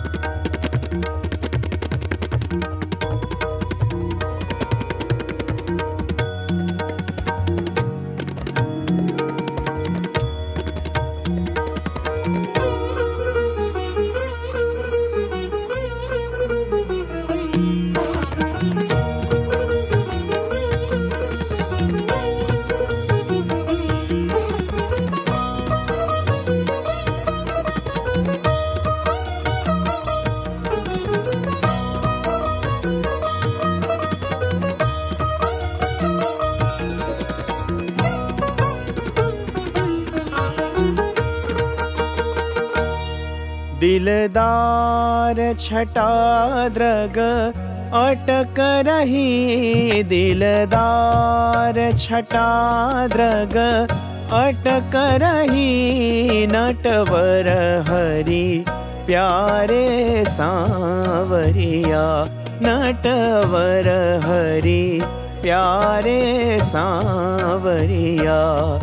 दिलदार छटा द्रग अटक रही, दिलदार छटा द्रग अटक रही। नटवर हरि प्यारे सांवरिया, नटवर हरि प्यारे सांवरिया।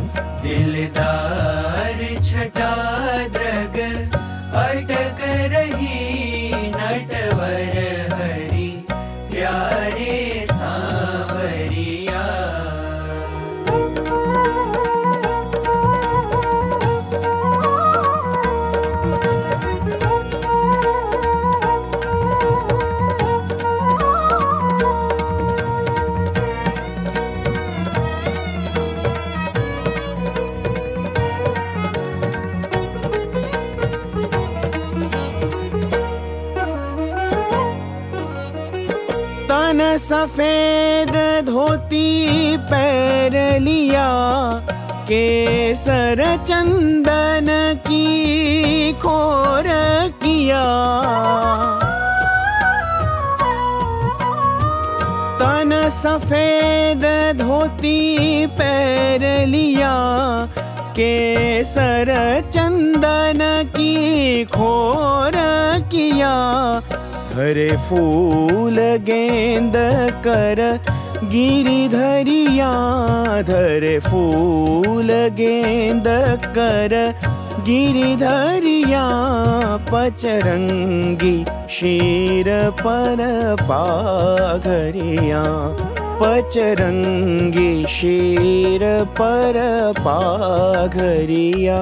दिलदार छटा द्रग अटक रही, नटवर हरि प्यारे सांवरिया। तन सफेद धोती पैर लिया, केसर चंदन की खोर किया। तन सफेद धोती पैर लिया, केसर चंदन की खोर किया। हरे फूल गेंद कर गिरिधरिया, धरे फूल गेंद कर गिरिधरिया। पचरंगी शीर पर पाघरिया, पचरंगी शीर पर पाघरिया।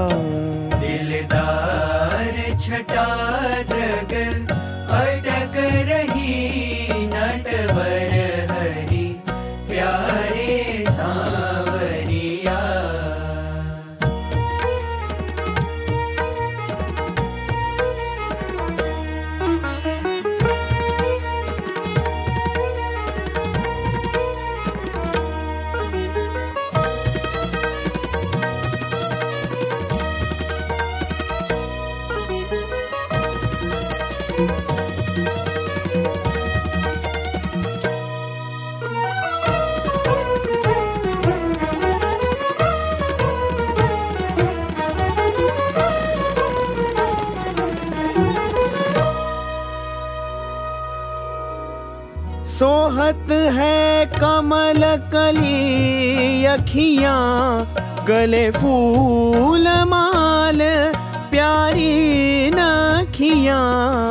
दिलदार छटा द्रग अटक रही, नटवर हरि प्यारे सांवरिया। सोहत है कमल कली अखियाँ, गले फूल माल प्यारी नखियाँ।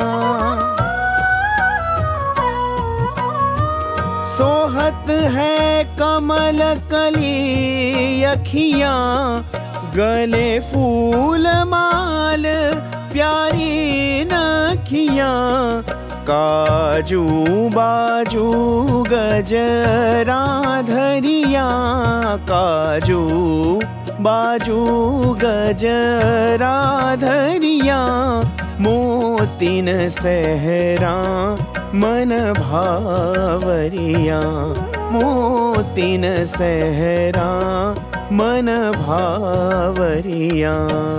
सोहत है कमल कली अखियाँ, गले फूल माल प्यारी नखियाँ। काजू बाजू गजरा धरिया, काजू बाजू गजरा धरिया। मोतिन सहरा मन भावरिया, मोतिन सहरा मन भावरिया।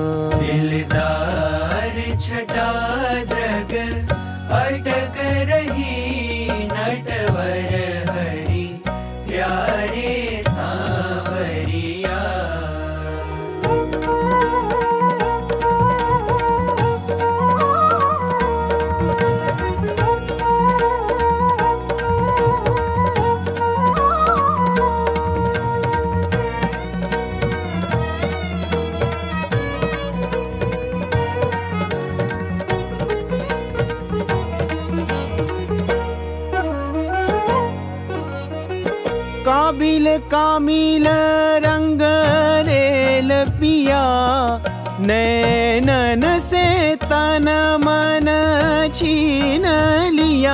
दिलदार छटा द्रग अटक रही, नटवर हरि प्यारे सांवरिया। काबिल कामिल रंग रेल पिया, नैनन से तन मन छीन लिया।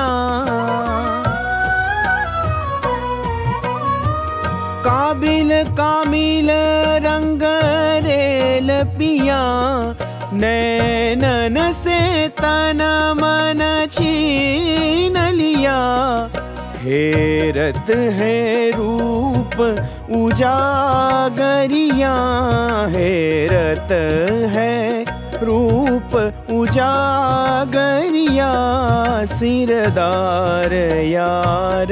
काबिल कामिल रंग रेल पिया, नैनन से तन मन छीन लिया। हेरत है रूप उजागरिया, हेरत है रूप उजागरिया। सिरदार यार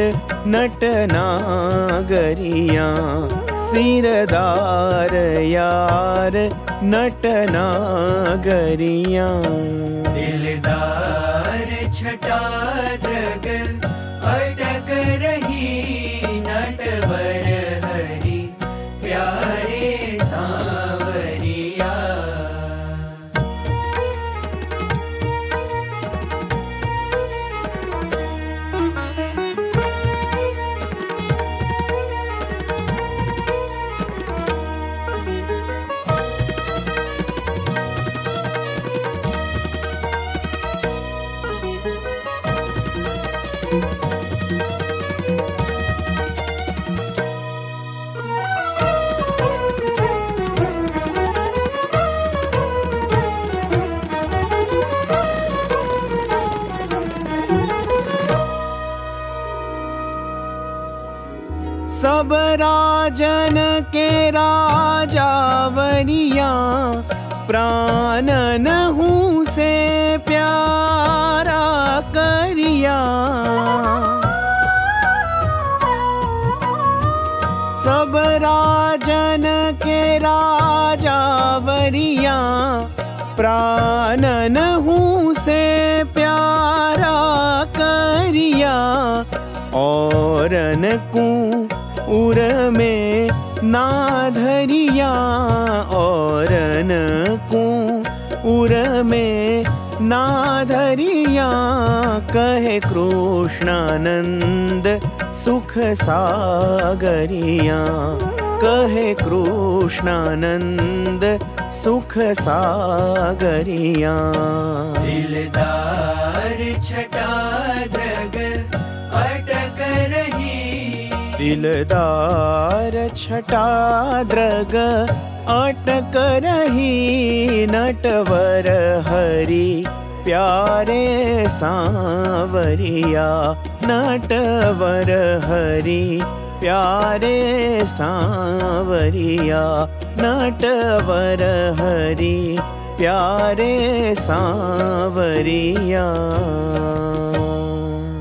नटनागरिया, सिरदार यार नटनागरिया। दिलदार छटा द्रग अटक रही, नटवर हरि प्यारे सांवरिया। सब राजन के राजावरिया, प्राणन हूँ से प्यारा करिया। सब राजन के राजावरिया, प्राणन हूँ से प्यारा करिया। औरन को उर में ना धरिया, औरन को उर में ना धरिया। कहे कृष्णानंद सुख सागरिया, कहे कृष्णानंद सुख सागरिया। दिलदार छटा द्रग अटक रही, दिलदार छटा द्रग अटक रही। नटवर हरि प्यारे सांवरिया, नटवर हरि प्यारे सांवरिया। नटवर हरि प्यारे सांवरिया।